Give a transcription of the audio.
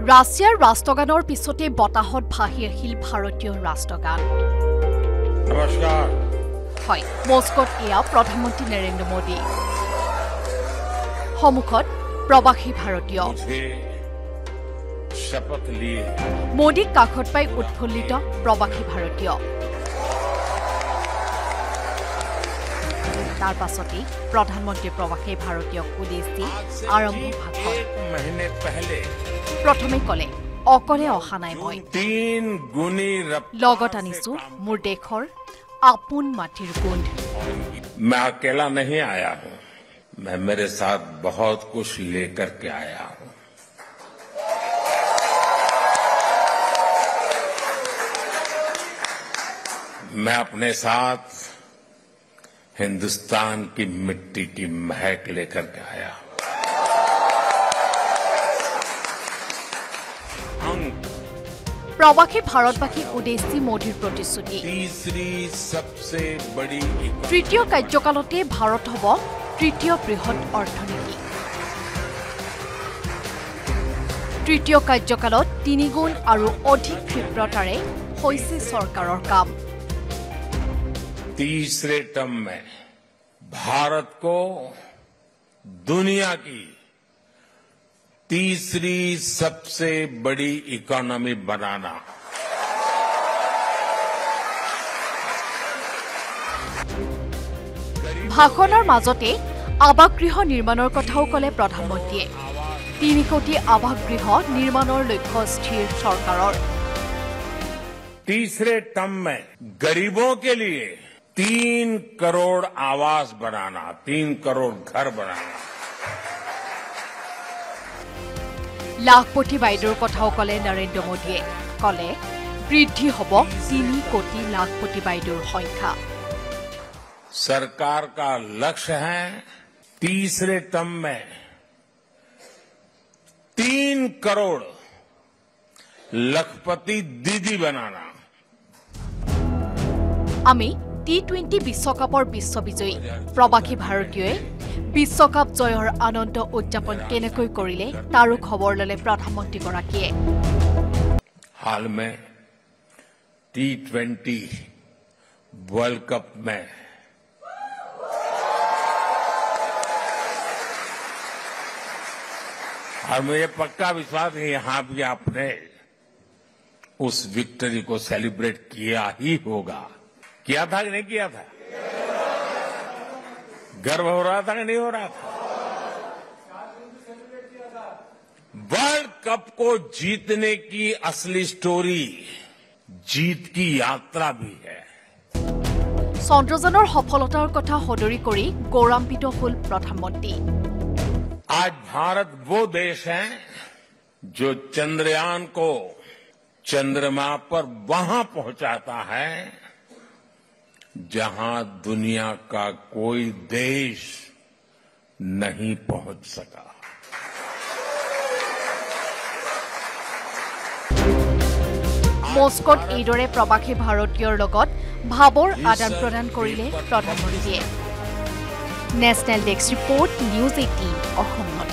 ৰাছিয়াৰ ৰাষ্ট্ৰগানৰ পিছতে বতাহত ভাহি আহিল ভাৰতীয় ৰাষ্ট্ৰগান। নমস্কাৰ। হয়, মস্কোত এয়া প্ৰধানমন্ত্ৰী নৰেন্দ্ৰ মোদী। সন্মুখত প্ৰবাসী ভাৰতীয়। মোদীক কাষত পাই উৎফুল্লিত প্ৰবাসী ভাৰতীয়। তাৰ পাছতেই প্ৰধানমন্ত্ৰী প্ৰবাসী ভাৰতীয়ক উদ্দেশ্যি আৰম্ভ ভাষণ। প্ৰথমে কলে অকলে অহা নাই মই, লগত আনিছো মোৰ দেশৰ আপোন মাটিৰ গোন্ধ। मैं अकेला नहीं आया हूं, मैं मेरे साथ बहुत कुछ लेकर के आया हूं। मैं अपने साथ हिंदुस्तान की मिट्टी की महक लेकर के आया हूं। প্ৰবাসী ভাৰতবাসীক উদ্দেশ্যি মোদীৰ প্ৰতিশ্ৰুতি। তৃতীয় কাৰ্যকালতে ভাৰত হ'ব তৃতীয় বৃহৎ অৰ্থনীতি। তৃতীয় কাৰ্যকালত 3 গুণ আৰু অধিক ক্ষিপ্ৰতাৰে হৈছে চৰকাৰৰ কাম। तीसरे टर्म में भारत को दुनिया की तीसरी सबसे बड़ी इकोनॉमी बनाना। ভাষণৰ মাজতে আৱাসগৃহ নিৰ্মাণৰ কথাও কলে প্ৰধানমন্ত্ৰীয়ে। 3 কোটি আৱাসগৃহ নিৰ্মাণৰ লক্ষ্য স্থিৰ চৰকাৰৰ। तीसरे टर्म में गरीबों के लिए 3 करोड़ आवास बनाना, 3 करोड़ घर बनाना। লাখপতি বাইদেউৰ কথাও কলে নৰেন্দ্ৰ মোদীয়ে। কলে বৃদ্ধি হ'ব 3 কোটি লাখপতি বাইদেউৰ সংখ্যা। सरकार का लक्ष्य है तीसरे टर्म में 3 करोड़ लखपति दीदी बनाना। আমি T20 বিশ্বকাপৰ বিশ্ববিজয়ী প্ৰবাসী ভাৰতীয়ই বিশ্বকাপ জয়ৰ আনন্দ উদযাপন কেনেকৈ কৰিলে তাৰো খবৰ ললে প্ৰধানমন্ত্ৰীগৰাকীয়ে। हाल में T20 वर्ल्ड कप में और मुझे पक्का विश्वास है यहां भी आपने उस विक्ट्री को सेलिब्रेट किया ही होगा। किया था कि नहीं किया था? गर्व हो रहा था कि नहीं हो रहा था? वर्ल्ड कप को जीतने की असली स्टोरी जीत की यात्रा भी है। চন্দ্ৰযানৰ সফলতাৰ কথা সদৰি কৰি গৌৰৱান্বিত হল প্ৰধানমন্ত্ৰী। आज भारत वो देश है जो चंद्रयान को चंद्रमा पर वहां पहुंचाता है जहां दुनिया का कोई देश नहीं पहुंच सका। মস্কোত এইদৰে প্ৰবাসী ভাৰতীয়ৰ লগত ভাৱৰ আদান প্ৰদান কৰিলে প্ৰধানমন্ত্ৰীয়ে। National desk report, news 18 Assam.